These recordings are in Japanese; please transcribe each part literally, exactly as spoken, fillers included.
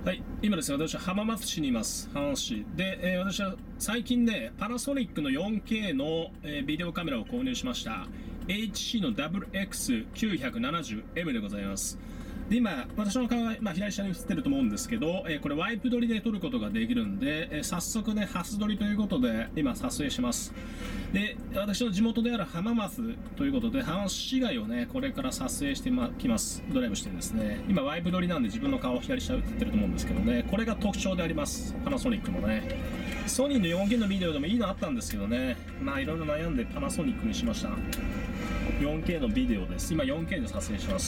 はい、今ですね、私は浜松市にいます。浜松市で、えー、私は最近ね、パナソニックの よんケー の、えー、ビデオカメラを購入しました。エイチシー の ダブリューエックスきゅうひゃくななじゅうエム でございます。で、今、私の顔が、まあ、左下に映ってると思うんですけど、えー、これワイプ撮りで撮ることができるんで、えー、早速ね、ハス撮りということで、今撮影します。で、私の地元である浜松ということで、浜松市街をね、これから撮影してきます。ドライブしてですね、今ワイプ撮りなんで自分の顔左下映ってると思うんですけどね、これが特徴であります。パナソニックのね。ソニーの よんケー のビデオでもいいのあったんですけどね、まあいろいろ悩んでパナソニックにしました。よんケー のビデオです。今 よんケー で撮影します。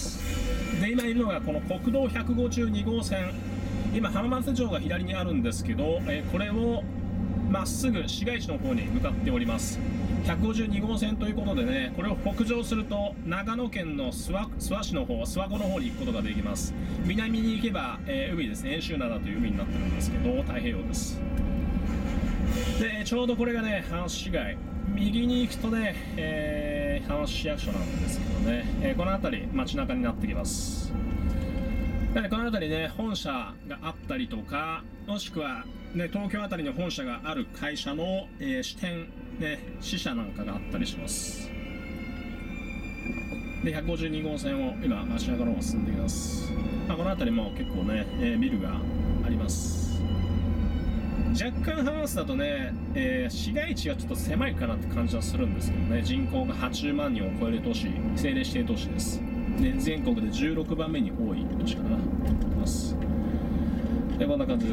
で、今いるのがこの国道ひゃくごじゅうにごうせん。今浜松城が左にあるんですけど、えー、これをまっすぐ市街地の方に向かっております。ひゃくごじゅうにごうせんということでね、これを北上すると長野県の諏訪、諏訪市の方、諏訪湖の方に行くことができます。南に行けば、えー、海ですね、遠州灘という海になってるんですけど、太平洋です。で、ちょうどこれがね、浜松市街、右に行くとね、えー、浜松市役所なんですけどね、えー、この辺り街中になってきます。で、この辺りね、本社があったりとか、もしくはね、東京あたりに本社がある会社の、えー、支店、ね、支社なんかがあったりします。で、ひゃくごじゅうにごうせんを今街中の方を進んでいます。まあ、この辺りも結構ね、えー、ビルがあります。若干浜松だとね、えー、市街地がちょっと狭いかなって感じはするんですけどね、人口がはちじゅうまんにんを超える都市、政令指定都市です。で、全国でじゅうろくばんめに多い都市かなと思います。で、こんな感じです。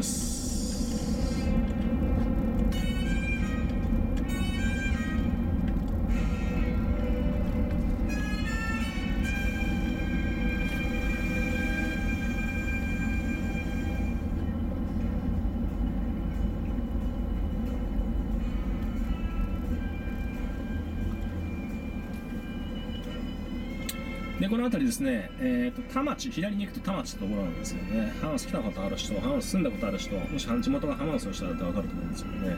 で、この辺りですね、えーと、田町、左に行くと田町ってところなんですよね。浜松来たことある人、浜松住んだことある人、もし地元が浜松の人だったら分かると思うんですよね。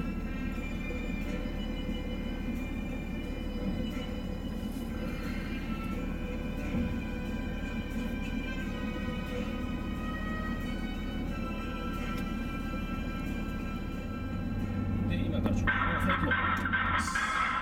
で、今からちょっと浜松駅の方に行ってみます。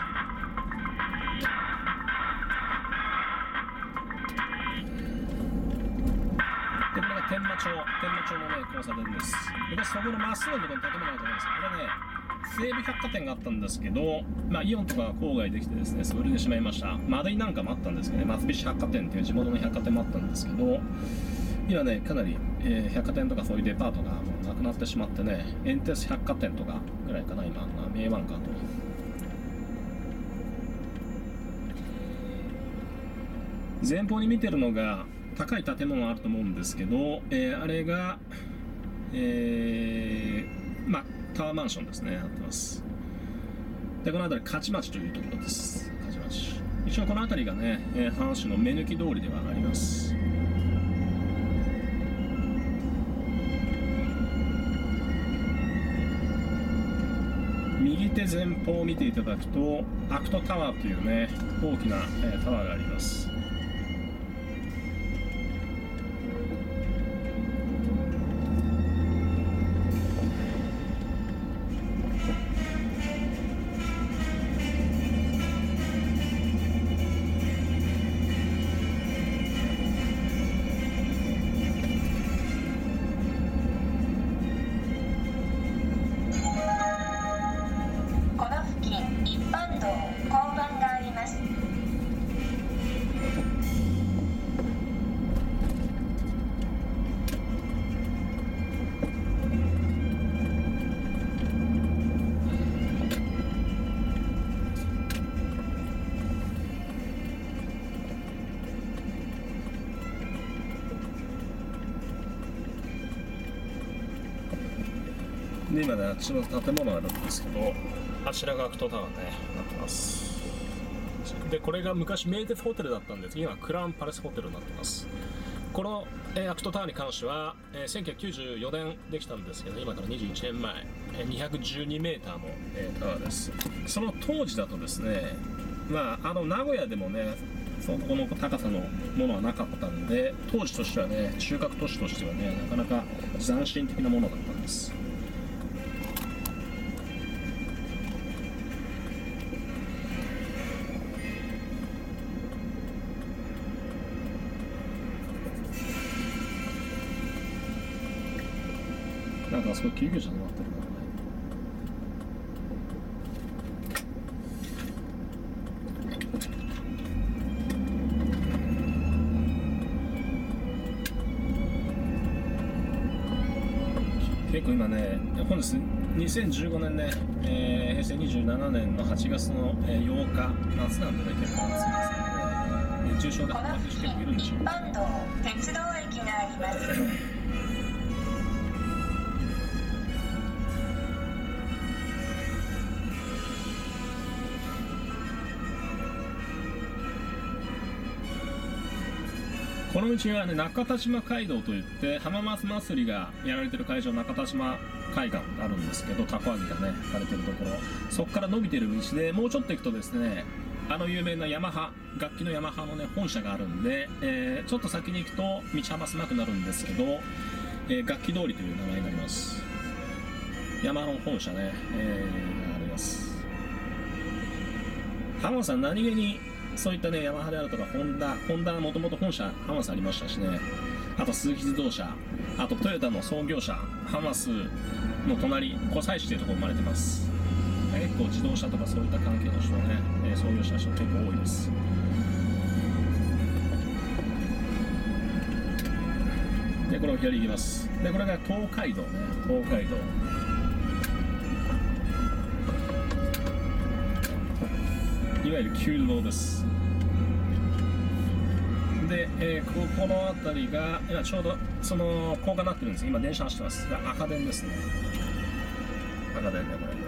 天満町、天満町のね、交差点です。昔そこのまっすぐのところに建物があると思うんですけど、これね、西武百貨店があったんですけど、まあ、イオンとかが郊外できてですね、潰れてしまいました。マデイなんかもあったんですけどね、松菱百貨店っていう地元の百貨店もあったんですけど、今ね、かなり、えー、百貨店とかそういうデパートがもうなくなってしまってね、エンテス百貨店とかぐらいかな、今、名満館と。前方に見てるのが、高い建物あると思うんですけど、えー、あれが、えー、まあ、タワーマンションですね、なってます。で、この辺り、勝町というところです。勝町。一応この辺りがね、えー、浜松市の目抜き通りではあります。右手前方を見ていただくと、アクトタワーというね、大きな、えー、タワーがあります。で、今ね、あっちの建物あるんですけど、あちらがアクトタワーね、なってます。で、これが昔名鉄ホテルだったんですが、今はクラウンパレスホテルになってます。この、えー、アクトタワーに関しては、えー、せんきゅうひゃくきゅうじゅうよねんできたんですけど、今からにじゅういちねんまえ、えー、にひゃくじゅうにメーターの、えー、タワーです。その当時だとですね、まあ、あの名古屋でもね、 そこの高さのものはなかったので、当時としてはね、中核都市としてはね、なかなか斬新的なものだったんです。なんかあそこ救急車になってるからね。結構今ね、本日にせんじゅうごねんね、えー、へいせいにじゅうななねんのはちがつのようか、夏なんでね、結構暑いですけどね、熱中症で発覚しているんでしょうね。鉄道駅があります。この道はね、中田島街道といって浜松祭りがやられてる会場、中田島海岸があるんですけど、たこ揚げがねされてるところ、そこから伸びてる道でもうちょっと行くとですね、あの有名なヤマハ、楽器のヤマハのね本社があるんで、えー、ちょっと先に行くと道幅狭くなるんですけど、えー、楽器通りという名前になります。ヤマハの本社ね、えー、があります。浜松さん、何気にそういったね、ヤマハであるとか、ホンダ、ホンダはもともと本社、ハマスありましたしね、あと鈴木自動車、あとトヨタの創業者、ハマスの隣、湖西市というところ生まれてます。結構自動車とかそういった関係の人ね、えー、創業者の人結構多いです。で、これを左行きます。で、これが東海道ね、東海道。いわゆる旧道です。で、えー、ここの辺りが今ちょうどその高架になってるんです。今電車走ってます。赤電ですね。赤電ね、これ。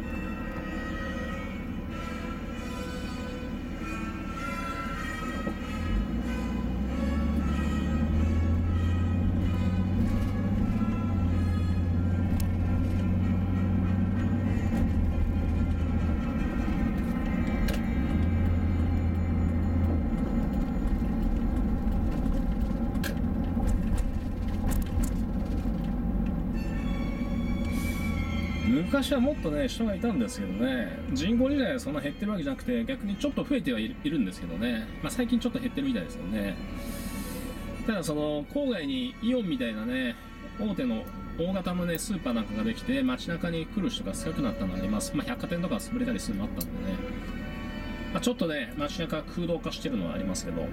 昔はもっとね人がいたんですけどね、人口自体はそんな減ってるわけじゃなくて、逆にちょっと増えてはいるんですけどね、まあ、最近ちょっと減ってるみたいですよね。ただその郊外にイオンみたいなね大手の大型のねスーパーなんかができて街中に来る人が少なくなったのがあります。まあ、百貨店とか潰れたりするのもあったんでね、まあ、ちょっとね街中空洞化してるのはありますけど、ね、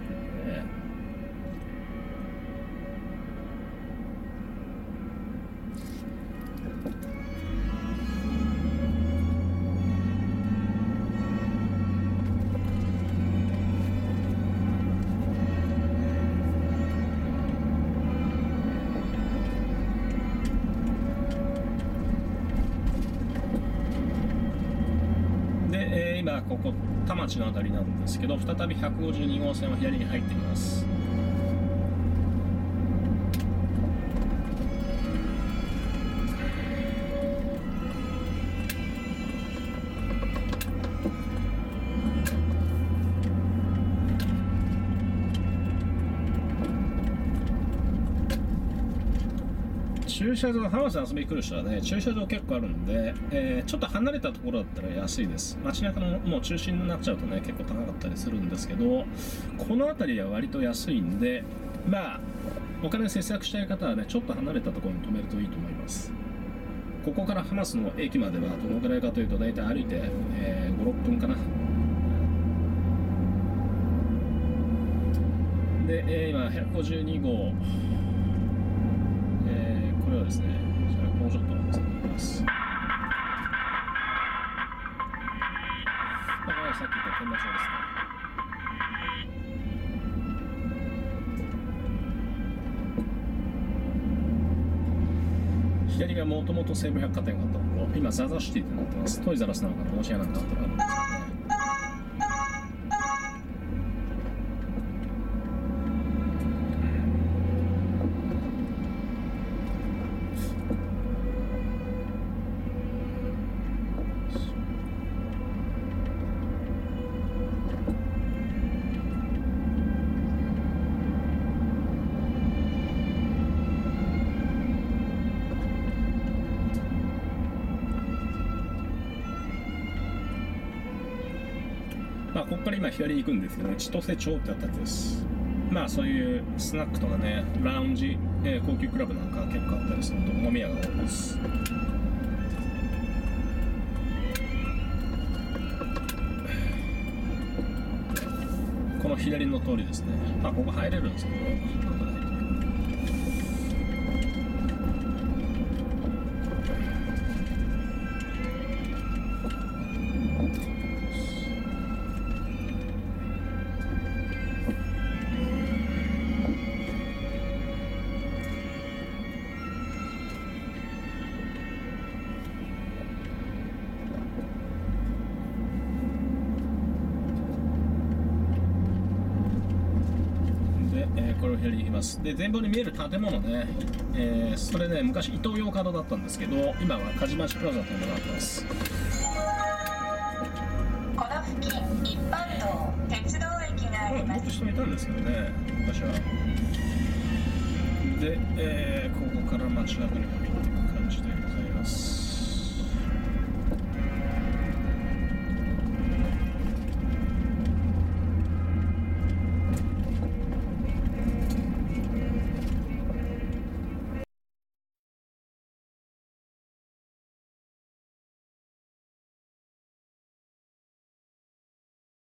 今ここ田町の辺りなんですけど、再びひゃくごじゅうにごうせんは左に入ってきます。駐車場、浜松に遊びに来る人はね、駐車場結構あるんで、えー、ちょっと離れたところだったら安いです。街中のもう中心になっちゃうとね、結構高かったりするんですけど、この辺りは割と安いんで、まあ、お金節約したい方はね、ちょっと離れたところに止めるといいと思います。ここから浜松の駅まではどのくらいかというと、大体歩いて、えー、ご、ろっぷんかな。で、えー、今、ひゃくごじゅうにごう。これはですね、じゃあもうちょっと先に行きます。まあ、これはさっき言った天満町ですね。左がもともと西武百貨店があったところ、今ザザシティってなってます。トイザラスなんかの持ち屋なんかあったらあるんですけどね。 まあ、ここから今左に行くんですけど、千歳町ってあったやつです。まあそういうスナックとかね、ラウンジ、えー、高級クラブなんか結構あったりすると飲み屋が多いです。この左の通りですね。まあここ入れるんですけど、これを左に行きます。で、前方に見える建物ね、えー、それね、昔イトーヨーカドーだったんですけど、今はカジマシプラザというのがあってます。 この付近、一般道、鉄道駅があります。 もっと人いたんですけどね、昔は。で、えー、ここから街中に降りていく感じでございます。